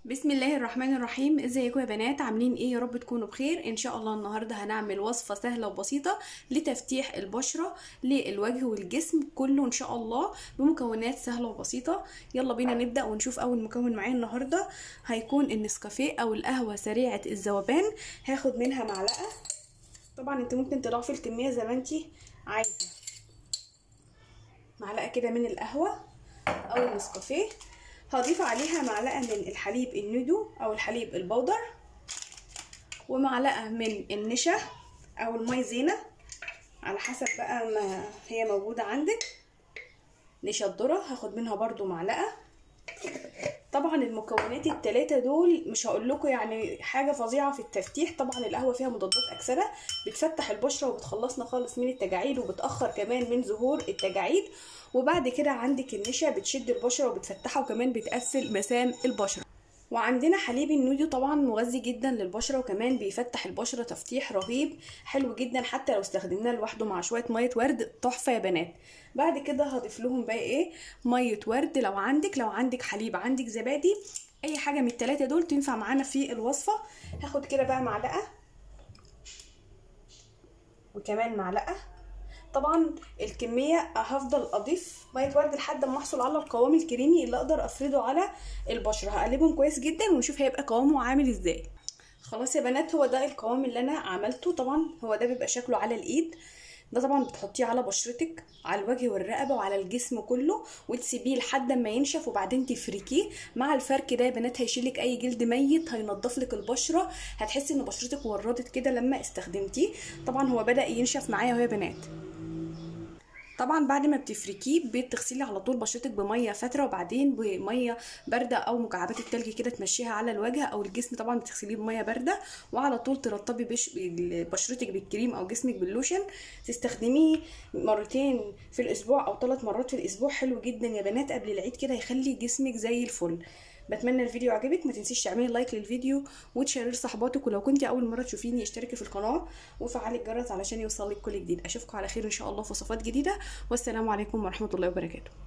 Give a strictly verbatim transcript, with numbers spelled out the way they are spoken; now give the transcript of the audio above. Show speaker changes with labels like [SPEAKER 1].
[SPEAKER 1] بسم الله الرحمن الرحيم. ازيكم يا بنات؟ عاملين ايه؟ يا رب تكونوا بخير. ان شاء الله النهارده هنعمل وصفه سهله وبسيطه لتفتيح البشره للوجه والجسم كله ان شاء الله بمكونات سهله وبسيطه. يلا بينا نبدا ونشوف. اول مكون معايا النهارده هيكون النسكافيه او القهوه سريعه الذوبان. هاخد منها معلقه، طبعا انت ممكن تضاعفي الكميه زي ما انت عايزه. معلقه كده من القهوه او النسكافيه. هضيف عليها معلقه من الحليب الندو او الحليب البودر، ومعلقه من النشا او المايزينا على حسب بقى ما هي موجوده عندك. نشا الذره هاخد منها برضو معلقه. طبعا المكونات الثلاثه دول مش هقول لكم يعني حاجه فظيعه في التفتيح. طبعا القهوه فيها مضادات اكسده بتفتح البشره وبتخلصنا خالص من التجاعيد وبتاخر كمان من ظهور التجاعيد. وبعد كده عندك النشا بتشد البشره وبتفتحها وكمان بتقفل مسام البشره. وعندنا حليب النودو طبعا مغذي جدا للبشره وكمان بيفتح البشره تفتيح رهيب حلو جدا، حتى لو استخدمناه لوحده مع شويه ميه ورد تحفه يا بنات. بعد كده هضيف لهم بقى ايه؟ ميه ورد. لو عندك لو عندك حليب، عندك زبادي، اي حاجه من الثلاثه دول تنفع معانا في الوصفه. هاخد كده بقى معلقه وكمان معلقه. طبعا الكميه هفضل اضيف ميه ورد لحد ما احصل على القوام الكريمي اللي اقدر افرده على البشره. هقلبهم كويس جدا ونشوف هيبقى قوامه عامل ازاي. خلاص يا بنات، هو ده القوام اللي انا عملته. طبعا هو ده بيبقى شكله على الايد. ده طبعا بتحطيه على بشرتك، على الوجه والرقبه وعلى الجسم كله، وتسيبيه لحد ما ينشف وبعدين تفركيه. مع الفرك ده يا بنات هيشيلك اي جلد ميت، هينضف لك البشره، هتحسي ان بشرتك وردت كده لما استخدمتيه. طبعا هو بدا ينشف معايا اهو يا بنات. طبعا بعد ما بتفركيه بتغسلي على طول بشرتك بميه فتره وبعدين بميه بارده او مكعبات التلج كده تمشيها على الوجه او الجسم. طبعا بتغسليه بميه بارده وعلى طول ترطبي بش... بشرتك بالكريم او جسمك باللوشن. تستخدميه مرتين في الاسبوع او ثلاث مرات في الاسبوع. حلو جدا يا بنات قبل العيد كده، هيخلي جسمك زي الفل. بتمنى الفيديو عجبك، ما تنسيش تعملي لايك للفيديو وتشيريه لصحباتك، ولو كنتي اول مره تشوفيني اشتركي في القناه وفعلي الجرس علشان يوصلك كل جديد. اشوفكم على خير ان شاء الله في وصفات جديده، والسلام عليكم ورحمه الله وبركاته.